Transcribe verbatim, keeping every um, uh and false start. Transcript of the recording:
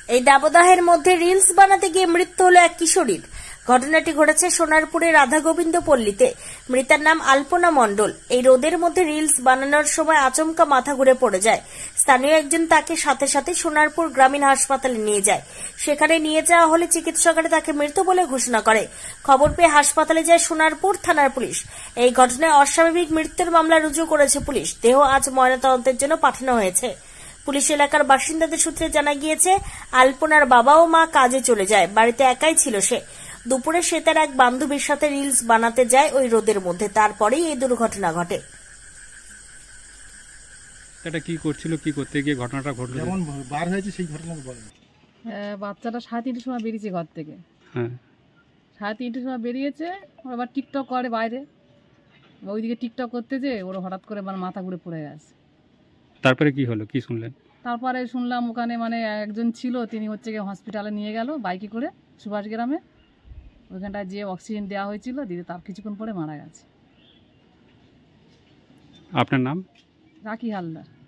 এই দাবদাহের মধ্যে রিলস বানাতে গিয়ে মৃত্যু হলো এক কিশোরীর। ঘটনাটি ঘটেছে সোনারপুরের রাধা গোবিন্দ পল্লীতে। মৃতার নাম আলপনা মণ্ডল। এই রোদের মধ্যে রিলস বানানোর সময় আচমকা মাথা ঘুরে পড়ে যায়। স্থানীয় একজন তাকে সাথে সাথে সোনারপুর গ্রামীণ হাসপাতালে নিয়ে যায়। সেখানে নিয়ে যাওয়া হলে চিকিৎসকরা তাকে মৃত বলে ঘোষণা করে। খবর পেয়ে হাসপাতালে যায় সোনারপুর থানার পুলিশ। এই ঘটনায় অস্বাভাবিক মৃত্যুর মামলা রুজু করেছে পুলিশ। দেহ আজ ময়নাতদন্তের জন্য পাঠানো হয়েছে। পুলিশ এলাকার বাসিন্দাদের সূত্রে জানা গিয়েছে, আলপনার বাবা ও মা কাজে চলে যায়, বাড়িতে একাই ছিল সে। দুপুরে সে তার এক বান্ধবীর সাথে রিলস বানাতে যায় ওই রোদের মধ্যে। তারপরেই এই দুর্ঘটনা ঘটে। এটা কি করছিল, কি করতে গিয়ে ঘটনাটা ঘটলো? যেমন বার হয়েছে সেই ঘটনা বলেন। বাচ্চাটা সাড়ে তিনটের সময় বেরিয়েছে ঘর থেকে। হ্যাঁ, সাড়ে তিনটের সময় বেরিয়েছে, আবার টিকটক করে বাইরে। ওইদিকে টিকটক করতে যে ওর হঠাৎ করে মানে মাথা ঘুরে পড়ে গেছে। তারপরে কি হলো, কি শুনলেন? তারপরে শুনলাম ওখানে মানে একজন ছিল, তিনি হচ্ছে গিয়ে হসপিটালে নিয়ে গেল বাইকে করে সুভাষ গ্রামে। ওইখানটায় যে অক্সিজেন দেওয়া হয়েছিল, দিদি তার কিছুক্ষণ পরে মারা গেছে। আপনার নাম? রাখি হালদার।